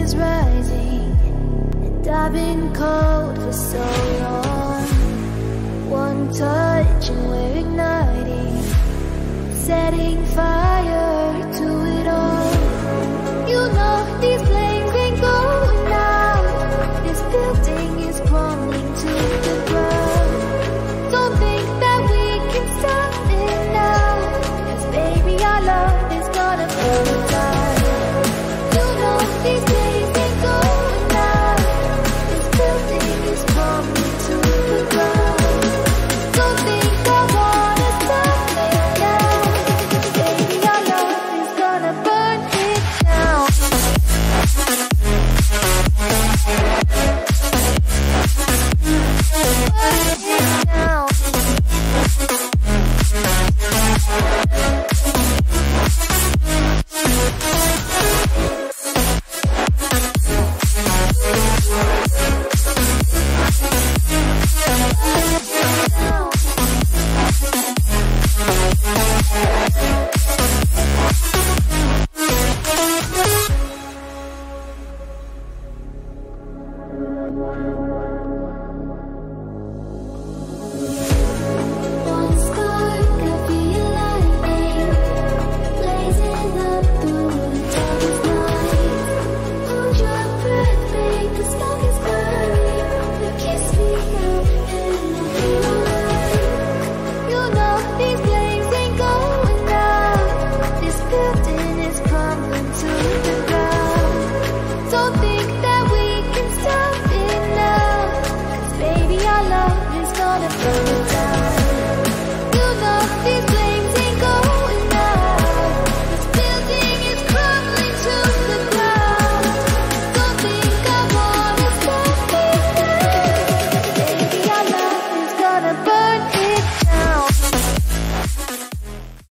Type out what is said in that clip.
is rising, and I've been cold for so long. One touch and we're igniting, setting fire to it all. You know these flames ain't going out. This building is crumbling to the ground. Don't think that we can stop it now, 'cause baby our love is gonna burn.